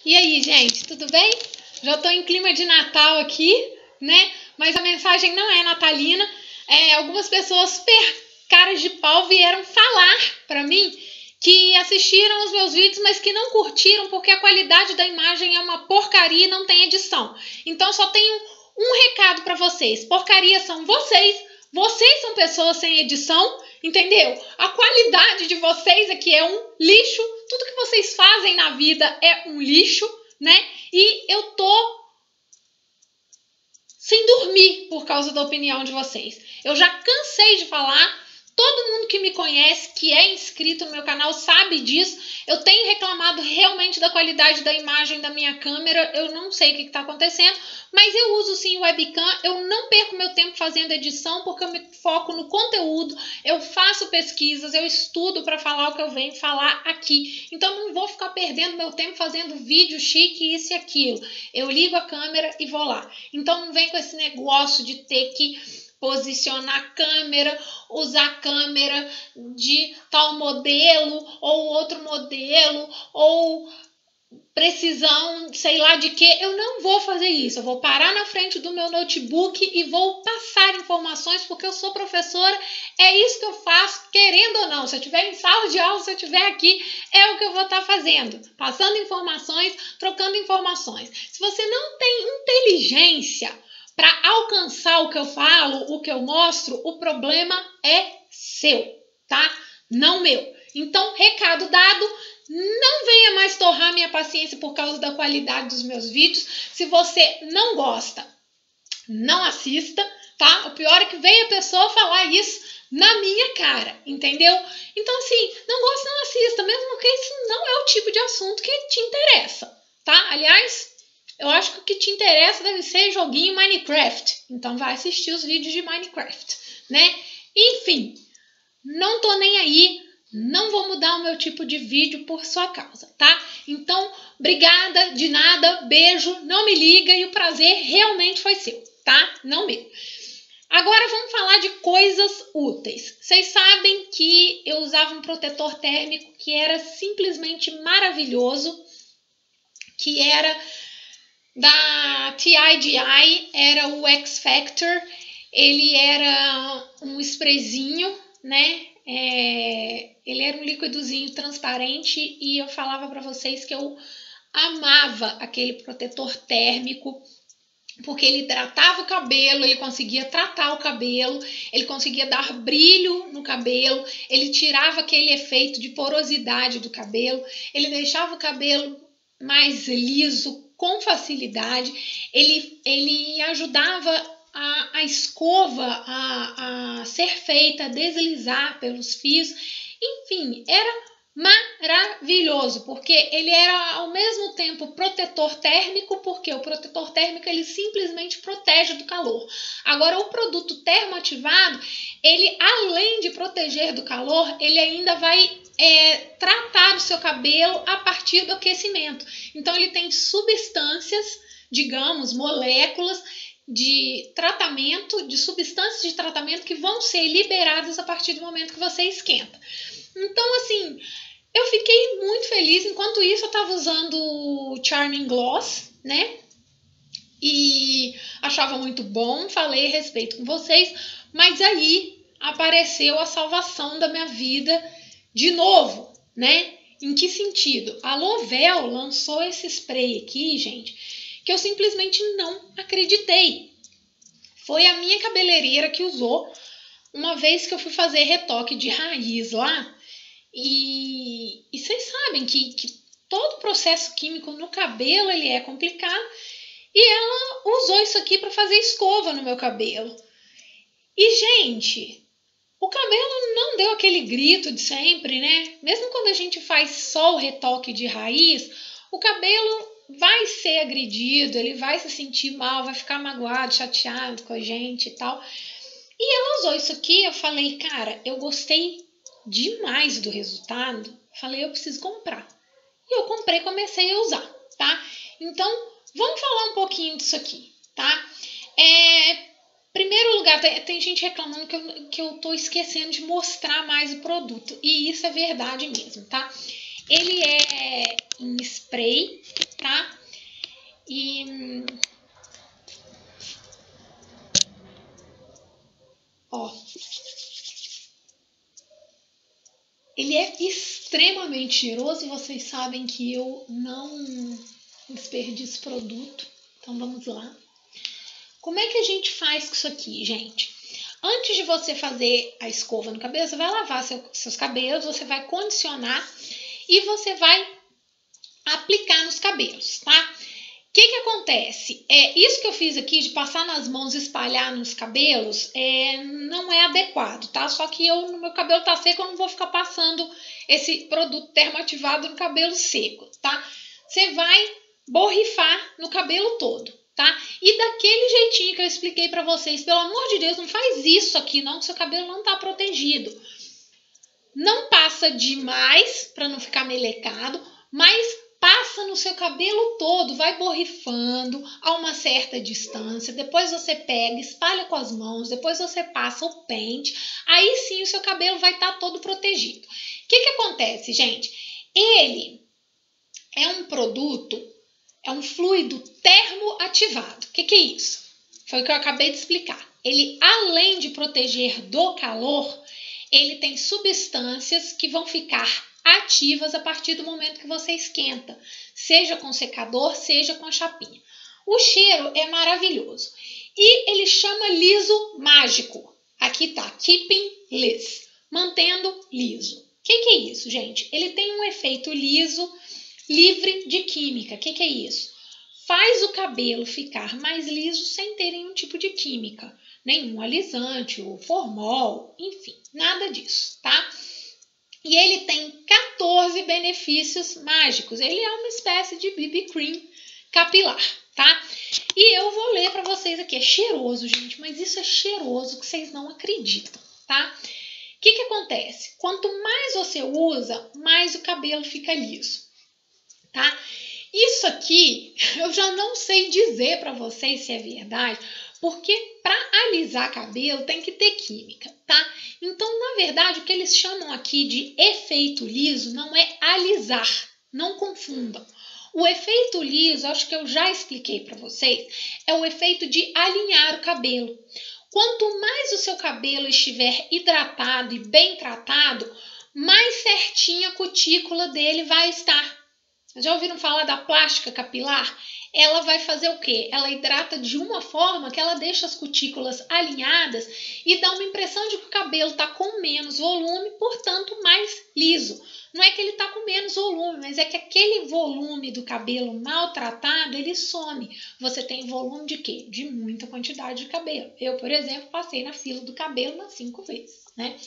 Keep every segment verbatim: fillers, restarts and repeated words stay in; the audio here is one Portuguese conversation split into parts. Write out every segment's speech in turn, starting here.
E aí, gente, tudo bem? Já tô em clima de Natal aqui, né? Mas a mensagem não é natalina. É, algumas pessoas super caras de pau vieram falar pra mim que assistiram os meus vídeos, mas que não curtiram porque a qualidade da imagem é uma porcaria e não tem edição. Então só tenho um recado pra vocês. Porcaria são vocês. Vocês são pessoas sem edição, entendeu? A qualidade de vocês aqui é um lixo. Tudo que vocês fazem na vida é um lixo, né? E eu tô sem dormir por causa da opinião de vocês. Eu já cansei de falar. Todo mundo que me conhece, que é inscrito no meu canal, sabe disso. Eu tenho reclamado realmente da qualidade da imagem da minha câmera. Eu não sei o que está acontecendo, mas eu uso sim o webcam. Eu não perco meu tempo fazendo edição, porque eu me foco no conteúdo. Eu faço pesquisas, eu estudo para falar o que eu venho falar aqui. Então não vou ficar perdendo meu tempo fazendo vídeo chique, isso e aquilo. Eu ligo a câmera e vou lá. Então não vem com esse negócio de ter que posicionar a câmera, usar a câmera de tal modelo ou outro modelo ou precisão, sei lá de que. Eu não vou fazer isso. Eu vou parar na frente do meu notebook e vou passar informações porque eu sou professora. É isso que eu faço, querendo ou não. Se eu estiver em sala de aula, se eu estiver aqui, é o que eu vou estar fazendo. Passando informações, trocando informações. Se você não tem inteligência para alcançar o que eu falo, o que eu mostro, o problema é seu, tá? Não meu. Então, recado dado, não venha mais torrar minha paciência por causa da qualidade dos meus vídeos. Se você não gosta, não assista, tá? O pior é que vem a pessoa falar isso na minha cara, entendeu? Então, assim, não gosta, não assista, mesmo porque isso não é o tipo de assunto que te interessa, tá? Aliás, eu acho que o que te interessa deve ser joguinho Minecraft. Então vai assistir os vídeos de Minecraft, né? Enfim, não tô nem aí. Não vou mudar o meu tipo de vídeo por sua causa, tá? Então, obrigada, de nada, beijo, não me liga e o prazer realmente foi seu, tá? Não meu. Agora vamos falar de coisas úteis. Vocês sabem que eu usava um protetor térmico que era simplesmente maravilhoso, que era da T I D I, era o X Factor. Ele era um sprayzinho, né? É, ele era um líquidozinho transparente e eu falava para vocês que eu amava aquele protetor térmico, porque ele hidratava o cabelo, ele conseguia tratar o cabelo, ele conseguia dar brilho no cabelo, ele tirava aquele efeito de porosidade do cabelo, ele deixava o cabelo mais liso, com facilidade, ele, ele ajudava a, a escova a, a ser feita, a deslizar pelos fios, enfim, era maravilhoso, porque ele era ao mesmo tempo protetor térmico, porque o protetor térmico ele simplesmente protege do calor. Agora o produto termoativado, ele além de proteger do calor, ele ainda vai é, tratar o seu cabelo a partir do aquecimento. Então ele tem substâncias, digamos, moléculas de tratamento, de substâncias de tratamento que vão ser liberadas a partir do momento que você esquenta. Então, assim, eu fiquei muito feliz. Enquanto isso, eu estava usando o Charming Gloss, né? E achava muito bom, falei a respeito com vocês. Mas aí apareceu a salvação da minha vida de novo, né? Em que sentido? A Lovell lançou esse spray aqui, gente, que eu simplesmente não acreditei. Foi a minha cabeleireira que usou uma vez que eu fui fazer retoque de raiz lá. E, e vocês sabem que, que todo processo químico no cabelo ele é complicado. E ela usou isso aqui para fazer escova no meu cabelo. E, gente, o cabelo não deu aquele grito de sempre, né? Mesmo quando a gente faz só o retoque de raiz, o cabelo vai ser agredido, ele vai se sentir mal, vai ficar magoado, chateado com a gente e tal. E ela usou isso aqui, eu falei, cara, eu gostei demais do resultado. Falei, eu preciso comprar. E eu comprei e comecei a usar, tá? Então, vamos falar um pouquinho disso aqui, tá? É, primeiro lugar, tem, tem gente reclamando que eu, que eu tô esquecendo de mostrar mais o produto. E isso é verdade mesmo, tá? Ele é em spray, tá? E... ó... ele é extremamente cheiroso e vocês sabem que eu não desperdiço produto. Então vamos lá. Como é que a gente faz com isso aqui, gente? Antes de você fazer a escova no cabelo, você vai lavar seu, seus cabelos, você vai condicionar e você vai aplicar nos cabelos, tá? O que que acontece? É, isso que eu fiz aqui de passar nas mãos e espalhar nos cabelos é, não é adequado, tá? Só que eu, no meu cabelo tá seco, eu não vou ficar passando esse produto termoativado no cabelo seco, tá? Você vai borrifar no cabelo todo, tá? E daquele jeitinho que eu expliquei pra vocês, pelo amor de Deus, não faz isso aqui não, que seu cabelo não tá protegido. Não passa demais pra não ficar melecado, mas passa no seu cabelo todo, vai borrifando a uma certa distância, depois você pega, espalha com as mãos, depois você passa o pente, aí sim o seu cabelo vai estar todo protegido. O que que acontece, gente? Ele é um produto... é um fluido termoativado. O que que é isso? Foi o que eu acabei de explicar. Ele, além de proteger do calor, ele tem substâncias que vão ficar ativas a partir do momento que você esquenta, seja com secador, seja com a chapinha. O cheiro é maravilhoso. E ele chama liso mágico. Aqui tá, keeping liss, mantendo liso. O que que é isso, gente? Ele tem um efeito liso, livre de química. O que que é isso? Faz o cabelo ficar mais liso sem ter nenhum tipo de química. Nenhum alisante ou formol, enfim, nada disso, tá? E ele tem quatorze benefícios mágicos. Ele é uma espécie de B B cream capilar, tá? E eu vou ler para vocês aqui. É cheiroso, gente, mas isso é cheiroso que vocês não acreditam, tá? O que que acontece? Quanto mais você usa, mais o cabelo fica liso. Tá? Isso aqui eu já não sei dizer para vocês se é verdade, porque para alisar cabelo tem que ter química, tá? Então, na verdade, o que eles chamam aqui de efeito liso não é alisar, não confundam. O efeito liso, acho que eu já expliquei para vocês, é o efeito de alinhar o cabelo. Quanto mais o seu cabelo estiver hidratado e bem tratado, mais certinha a cutícula dele vai estar. Já ouviram falar da plástica capilar? Ela vai fazer o quê? Ela hidrata de uma forma que ela deixa as cutículas alinhadas e dá uma impressão de que o cabelo está com menos volume, portanto mais liso. Não é que ele está com menos volume, mas é que aquele volume do cabelo maltratado, ele some. Você tem volume de quê? De muita quantidade de cabelo. Eu, por exemplo, passei na fila do cabelo umas cinco vezes, né?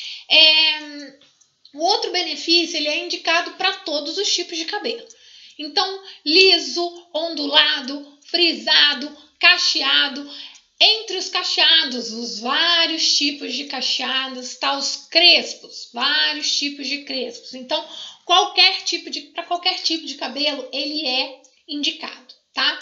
É... O outro benefício, ele é indicado para todos os tipos de cabelo. Então, liso, ondulado, frisado, cacheado. Entre os cacheados, os vários tipos de cacheados, tá os crespos, vários tipos de crespos. Então, qualquer tipo de, para qualquer tipo de cabelo, ele é indicado, tá?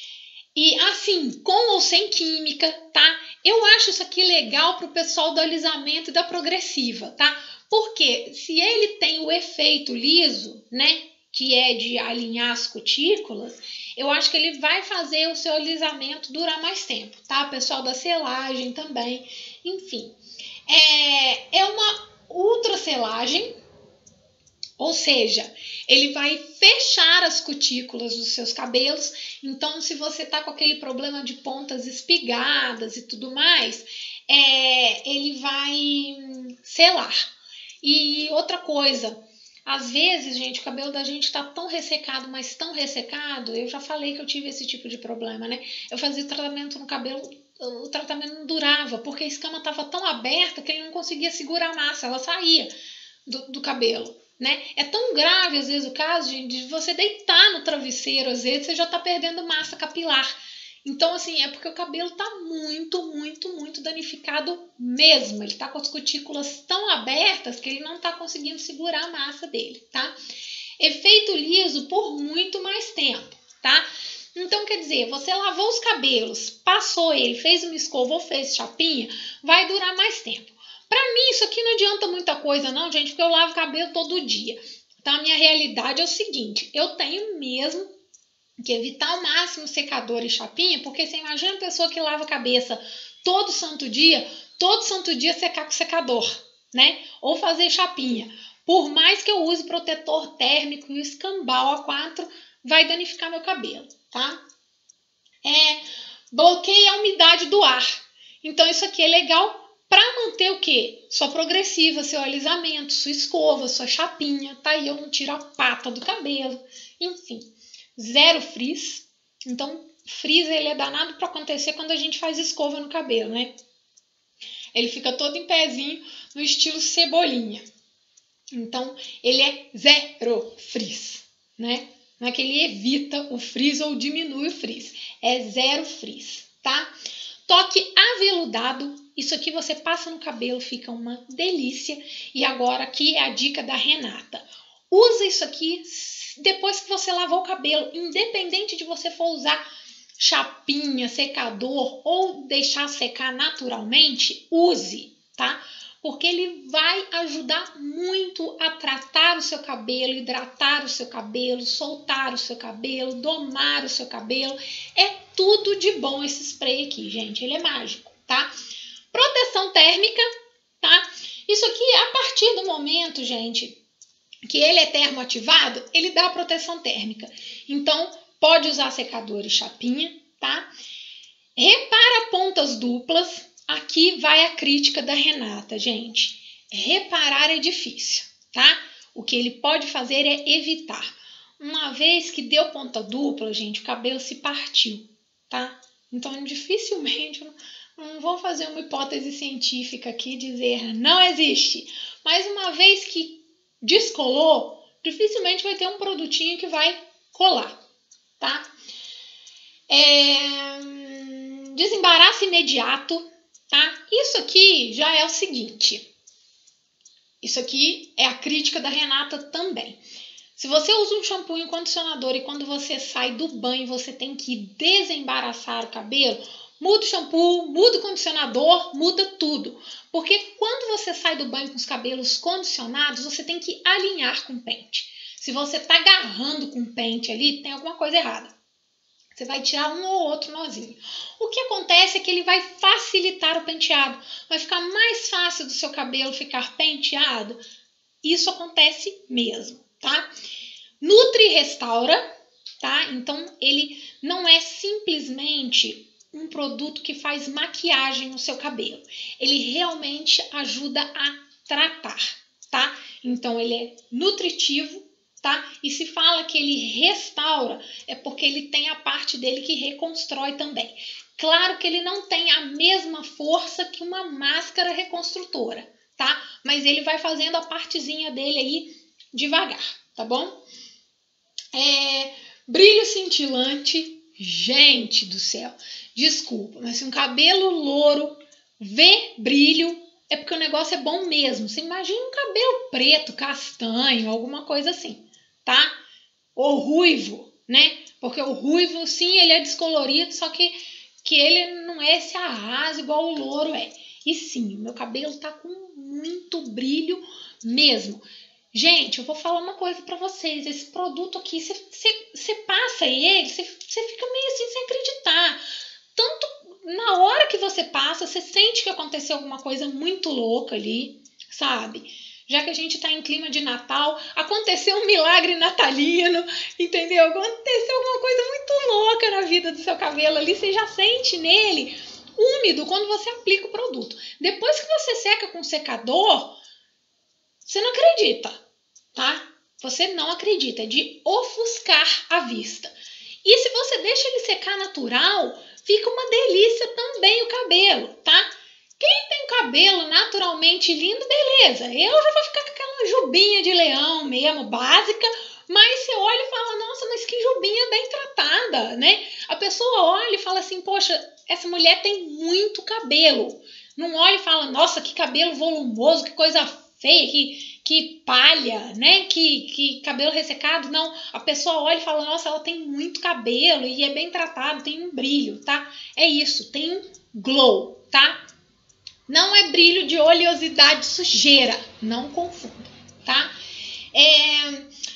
E assim, com ou sem química, tá? Eu acho isso aqui legal para o pessoal do alisamento e da progressiva, tá? Porque se ele tem o efeito liso, né, que é de alinhar as cutículas, eu acho que ele vai fazer o seu alisamento durar mais tempo, tá? Pessoal da selagem também, enfim. É, é uma ultra selagem, ou seja, ele vai fechar as cutículas dos seus cabelos. Então, se você tá com aquele problema de pontas espigadas e tudo mais, é, ele vai selar. E outra coisa, às vezes, gente, o cabelo da gente tá tão ressecado, mas tão ressecado, eu já falei que eu tive esse tipo de problema, né? Eu fazia o tratamento no cabelo, o tratamento não durava, porque a escama tava tão aberta que ele não conseguia segurar a massa, ela saía do, do cabelo, né? É tão grave, às vezes, o caso, gente, de você deitar no travesseiro, às vezes você já tá perdendo massa capilar. Então, assim, é porque o cabelo tá muito, muito, muito danificado mesmo. Ele tá com as cutículas tão abertas que ele não tá conseguindo segurar a massa dele, tá? Efeito liso por muito mais tempo, tá? Então, quer dizer, você lavou os cabelos, passou ele, fez uma escova ou fez chapinha, vai durar mais tempo. Pra mim, isso aqui não adianta muita coisa não, gente, porque eu lavo o cabelo todo dia. Então, a minha realidade é o seguinte, eu tenho mesmo que evitar ao máximo secador e chapinha, porque você imagina a pessoa que lava a cabeça todo santo dia, todo santo dia secar com secador, né? Ou fazer chapinha. Por mais que eu use protetor térmico e o escambau A quatro, vai danificar meu cabelo, tá? É, bloqueia a umidade do ar. Então isso aqui é legal para manter o quê? Sua progressiva, seu alisamento, sua escova, sua chapinha, tá? E eu não tiro a pata do cabelo, enfim. Zero frizz. Então, frizz ele é danado para acontecer quando a gente faz escova no cabelo, né? Ele fica todo em pezinho, no estilo cebolinha. Então, ele é zero frizz, né? Não é que ele evita o frizz ou diminui o frizz. É zero frizz, tá? Toque aveludado. Isso aqui você passa no cabelo, fica uma delícia. E agora aqui é a dica da Renata. Usa isso aqui depois que você lavou o cabelo, independente de você for usar chapinha, secador ou deixar secar naturalmente, use, tá? Porque ele vai ajudar muito a tratar o seu cabelo, hidratar o seu cabelo, soltar o seu cabelo, domar o seu cabelo. É tudo de bom esse spray aqui, gente. Ele é mágico, tá? Proteção térmica, tá? Isso aqui, a partir do momento, gente, que ele é termoativado, ele dá proteção térmica. Então, pode usar secador e chapinha, tá? Repara pontas duplas. Aqui vai a crítica da Renata, gente. Reparar é difícil, tá? O que ele pode fazer é evitar. Uma vez que deu ponta dupla, gente, o cabelo se partiu, tá? Então, dificilmente, não vou fazer uma hipótese científica aqui, dizer não existe. Mas uma vez que descolou, dificilmente vai ter um produtinho que vai colar, tá? É... Desembaraço imediato, tá? Isso aqui já é o seguinte. Isso aqui é a crítica da Renata também. Se você usa um shampoo e um condicionador e quando você sai do banho você tem que desembaraçar o cabelo, muda o shampoo, muda o condicionador, muda tudo. Porque quando você sai do banho com os cabelos condicionados, você tem que alinhar com o pente. Se você tá agarrando com o pente ali, tem alguma coisa errada. Você vai tirar um ou outro nozinho. O que acontece é que ele vai facilitar o penteado. Vai ficar mais fácil do seu cabelo ficar penteado. Isso acontece mesmo, tá? Nutre e restaura, tá? Então, ele não é simplesmente um produto que faz maquiagem no seu cabelo. Ele realmente ajuda a tratar, tá? Então, ele é nutritivo, tá? E se fala que ele restaura, é porque ele tem a parte dele que reconstrói também. Claro que ele não tem a mesma força que uma máscara reconstrutora, tá? Mas ele vai fazendo a partezinha dele aí devagar, tá bom? É, brilho cintilante, gente do céu, desculpa, mas se um cabelo louro vê brilho, é porque o negócio é bom mesmo. Você imagina um cabelo preto, castanho, alguma coisa assim, tá? Ou ruivo, né? Porque o ruivo, sim, ele é descolorido, só que, que ele não é esse arraso igual o louro é. E sim, o meu cabelo tá com muito brilho mesmo. Gente, eu vou falar uma coisa pra vocês. Esse produto aqui, você passa ele, você fica meio assim sem acreditar. Tanto na hora que você passa, você sente que aconteceu alguma coisa muito louca ali, sabe? Já que a gente tá em clima de Natal, aconteceu um milagre natalino, entendeu? Aconteceu alguma coisa muito louca na vida do seu cabelo ali, você já sente nele úmido quando você aplica o produto. Depois que você seca com o secador, você não acredita, tá? Você não acredita, é de ofuscar a vista. E se você deixa ele secar natural, fica uma delícia também o cabelo, tá? Quem tem cabelo naturalmente lindo, beleza. Eu já vou ficar com aquela jubinha de leão mesmo, básica, mas você olha e fala, nossa, mas que jubinha bem tratada, né? A pessoa olha e fala assim, poxa, essa mulher tem muito cabelo. Não olha e fala, nossa, que cabelo volumoso, que coisa feia, que, que palha, né? Que, que cabelo ressecado. Não, a pessoa olha e fala, nossa, ela tem muito cabelo e é bem tratado, tem um brilho, tá? É isso, tem um glow, tá? Não é brilho de oleosidade sujeira, não confunda, tá? É...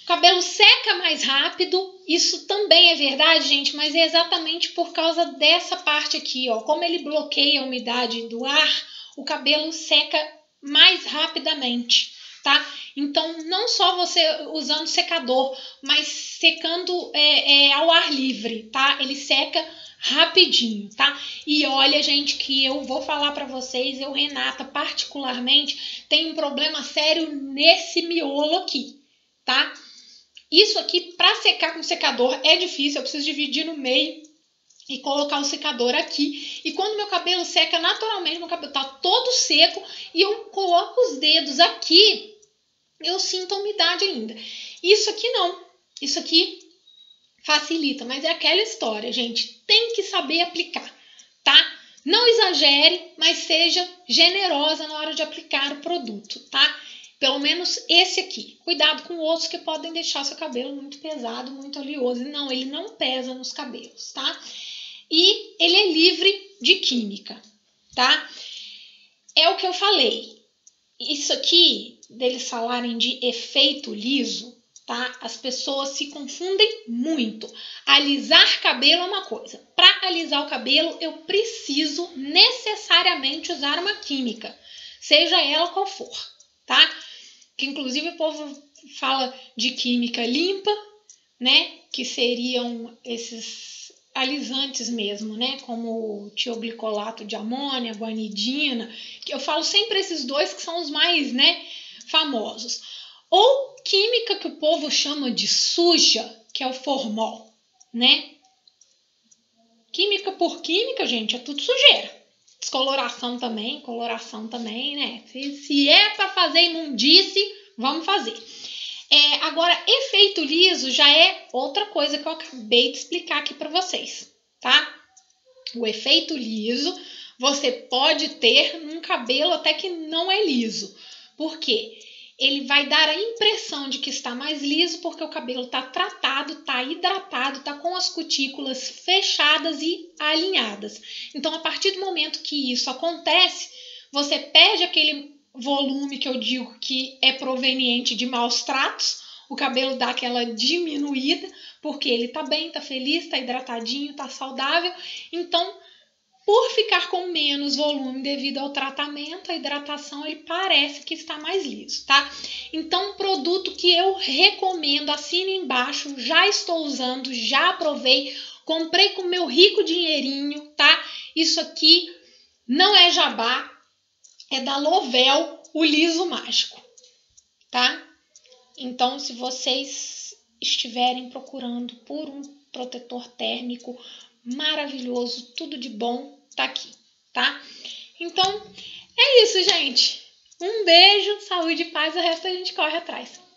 O cabelo seca mais rápido, isso também é verdade, gente, mas é exatamente por causa dessa parte aqui, ó. Como ele bloqueia a umidade do ar, o cabelo seca mais rapidamente, tá? Então, não só você usando secador, mas secando é, é, ao ar livre, tá? Ele seca rapidinho, tá? E olha, gente, que eu vou falar pra vocês, eu, Renata, particularmente, tenho um problema sério nesse miolo aqui, tá? Isso aqui, para secar com secador, é difícil. Eu preciso dividir no meio e colocar o secador aqui. E quando meu cabelo seca naturalmente, meu cabelo tá todo seco e eu coloco os dedos aqui, eu sinto a umidade ainda. Isso aqui não. Isso aqui facilita, mas é aquela história, gente. Tem que saber aplicar, tá? Não exagere, mas seja generosa na hora de aplicar o produto, tá? Pelo menos esse aqui. Cuidado com outros que podem deixar seu cabelo muito pesado, muito oleoso. Não, ele não pesa nos cabelos, tá? E ele é livre de química, tá? É o que eu falei. Isso aqui, deles falarem de efeito liso, tá? As pessoas se confundem muito. Alisar cabelo é uma coisa. Para alisar o cabelo, eu preciso necessariamente usar uma química, seja ela qual for, tá? Que inclusive o povo fala de química limpa, né? Que seriam esses alisantes mesmo, né? Como o tioglicolato de amônia, guanidina, que eu falo sempre esses dois que são os mais, né, famosos. Ou química que o povo chama de suja, que é o formol, né? Química por química, gente, é tudo sujeira. Descoloração também, coloração também, né? Se, se é para fazer imundice, vamos fazer. É, agora, efeito liso já é outra coisa que eu acabei de explicar aqui para vocês, tá? O efeito liso você pode ter num cabelo até que não é liso. Por quê? Ele vai dar a impressão de que está mais liso porque o cabelo está tratado, está hidratado, está com as cutículas fechadas e alinhadas. Então, a partir do momento que isso acontece, você perde aquele volume que eu digo que é proveniente de maus tratos, o cabelo dá aquela diminuída, porque ele está bem, está feliz, está hidratadinho, está saudável. Então, por ficar com menos volume devido ao tratamento, a hidratação, ele parece que está mais liso, tá? Então, um produto que eu recomendo, assina embaixo, já estou usando, já provei, comprei com meu rico dinheirinho, tá? Isso aqui não é jabá, é da Lovell, o liso mágico, tá? Então, se vocês estiverem procurando por um protetor térmico maravilhoso, tudo de bom, tá aqui, tá? Então, é isso, gente. Um beijo, saúde e paz, o resto a gente corre atrás.